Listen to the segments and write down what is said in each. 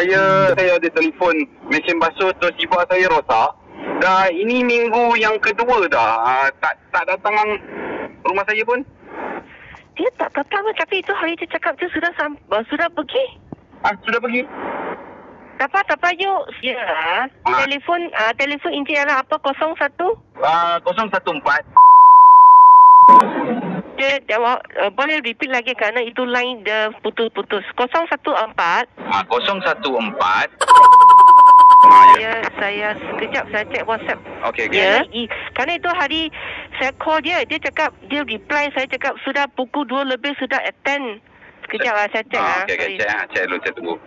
Saya ada telefon mesin basuh Toshiba saya rosak. Dah ini minggu yang kedua dah. Tak datang rumah saya pun. Dia tak datang, tapi itu hari dia cakap dia sudah pergi. Sudah pergi? Dapat yuk. Ya. Telefon inti ialah apa? 01? 014. Dia jawab, boleh repeat lagi kerana itu line dia putus-putus. 014. 014. Saya sekejap saya cek WhatsApp. Okey. Ya, kerana itu hari saya call dia cakap, dia reply, saya cakap sudah pukul 2 lebih sudah attend. Sekejap saya cek. Okey, cek dulu, saya tunggu.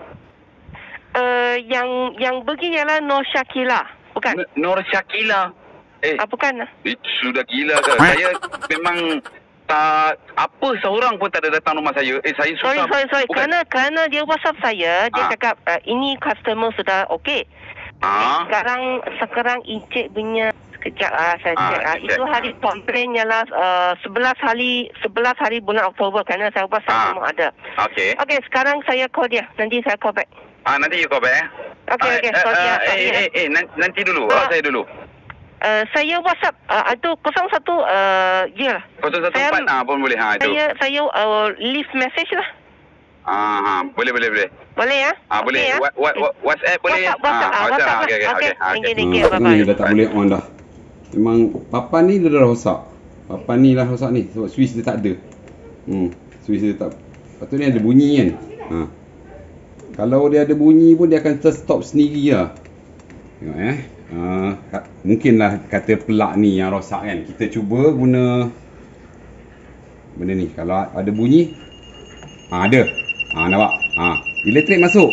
Yang pergi ialah Nur Syakila, bukan? Nur Syakila. Bukan. Itu sudah gila ke? Saya memang tak apa, seorang pun tak ada datang rumah saya. Saya susah. Sorry. Kerana dia WhatsApp saya, dia cakap ini customer sudah okey. Sekarang Encik punya sekejap saya cek. Itu hari komplain ialah 11 hari bulan Oktober kerana saya WhatsApp semua ada. Okey, sekarang saya call dia. Nanti saya call back. Nanti you call back. Okey. Sorry. Nanti dulu. Saya dulu. Saya WhatsApp itu 01 je lah. 014 pun boleh. Itu. Saya leave message lah. Boleh. Boleh ya? Boleh. Okay, WhatsApp boleh. WhatsApp. Okey. Thank you. Bye-bye. Dah tak boleh on dah. Memang papan ni dia dah rosak. Papan ni lah rosak ni sebab switch dia tak ada. Switch dia tak. Patutnya ada bunyi kan. Kalau dia ada bunyi pun dia akan terstop sendiri lah. Tengok mungkinlah kata pelak ni yang rosak kan. Kita cuba guna benda ni. Kalau ada bunyi, ada. Nampak? Elektrik masuk.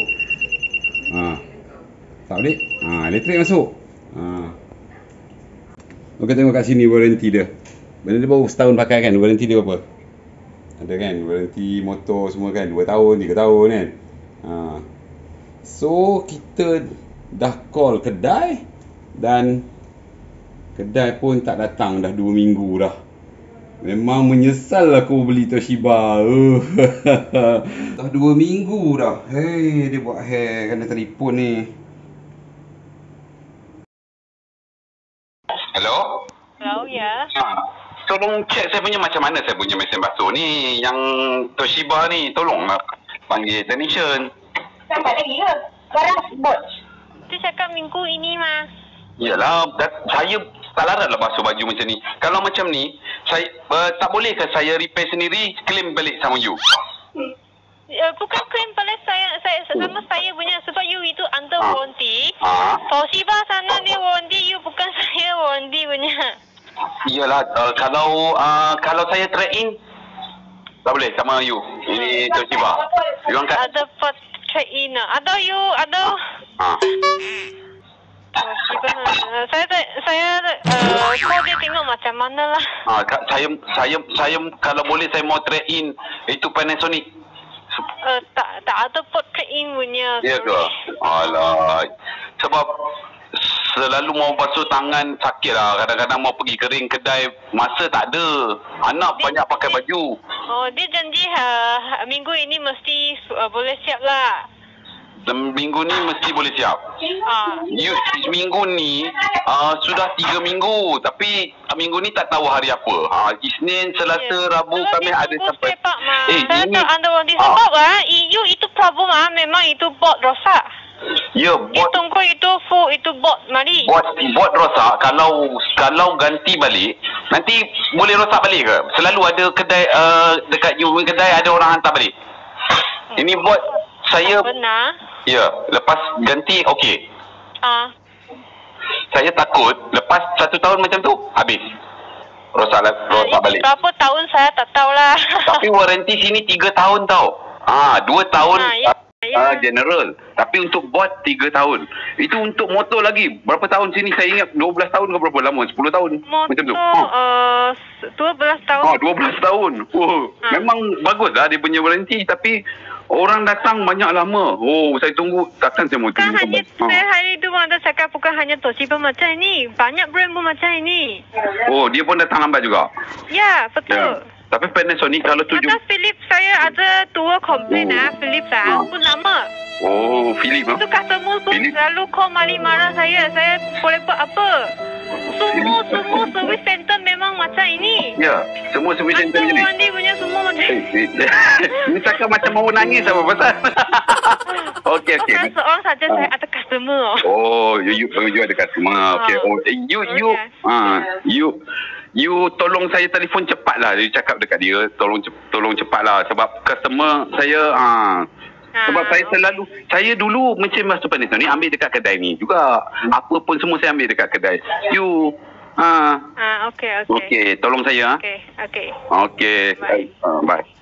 Tak boleh? Elektrik masuk. Okey, tengok kat sini waranti dia. Benda dia baru setahun pakai kan. Waranti dia berapa? Ada kan? Waranti motor semua kan. 2 tahun, 3 tahun kan. So kita dah call kedai dan kedai pun tak datang dah 2 minggu dah. Memang menyesal aku beli Toshiba. Dah 2 minggu dah. Dia buat hair kena telefon ni. Hello, ya. Tolong cek saya punya macam mana saya punya mesin basuh ni. Yang Toshiba ni, tolong panggil technician. Sampai lagi ke? Barang bot. Dia cakap minggu ini mas. Yalah, saya tak larat lah basuh baju macam ni. Kalau macam ni, saya tak boleh ke saya repair sendiri, claim balik sama you? Bukan claim balik saya sama saya punya sebab you itu under warranty. Toshiba sana dia warranty, you bukan saya warranty punya. Iyalah, kalau saya trade in, tak boleh sama you. Ini Toshiba. You angkat. Ada part trade in ada you ada. Saya call dia tengok macam mana lah. Saya kalau boleh saya mau trade in itu Panasonic. Tak ada pot trade in punya. Ya ke? Alah. Sebab selalu mau basuh tangan sakit lah. Kadang-kadang mau pergi kering kedai masa tak ada. Anak banyak pakai baju. Dia janji minggu ini mesti boleh siap lah. Minggu ni mesti boleh siap. Minggu ni sudah 3 minggu. Tapi minggu ni tak tahu hari apa. Isnin, Selasa, Rabu, Khamis ada sampai. Saya tak under warranty sebab EU itu problem memang itu bot rosak. Ya, bot. Dia tunggu itu full itu bot mari. Bot rosak. Kalau ganti balik, nanti boleh rosak balik ke? Selalu ada kedai dekat you kedai ada orang hantar balik. Ini bot saya. Benar. Ya, lepas ganti okey. Saya takut lepas 1 tahun macam tu habis. Rosak balik. Berapa tahun saya tak tahulah. Tapi waranti sini 3 tahun tau. 2 tahun general. Tapi untuk bot 3 tahun. Itu untuk motor lagi. Berapa tahun sini saya ingat 12 tahun ke berapa lama? 10 tahun. Motor, macam tu. 12 tahun. 12 tahun. Memang bagus lah dia punya waranti tapi orang datang banyak lama. Saya tunggu. Takkan saya mau tunggu. Bukan hanya saya hari itu ada cakap bukan hanya Toshiba macam ini. Banyak brand pun macam ini. Dia pun datang lambat juga? Ya, betul. Ya. Tapi Panasonic kalau tujuh. Philips saya ada 2 komplain Philips pun lama. Oh, Philip. Itu customer pun selalu call marah saya. Saya boleh buat apa? Semua service center memang macam ini. Ya, semua service center Hantu ni. mandi punya semua macam ini. Ni cakap macam mau nangis apa pasal? Okey. Bukan seorang saja saya ada customer. Oh, you ada customer. Okey. Oh, you tolong saya telefon cepatlah. Dia cakap dekat dia, tolong cepatlah sebab customer saya sebab saya dulu mesin masuk Panasonic ni ambil dekat kedai ni juga. Apa pun semua saya ambil dekat kedai. You Okey. Okey, tolong saya. Okey. Okey. Bye. Bye.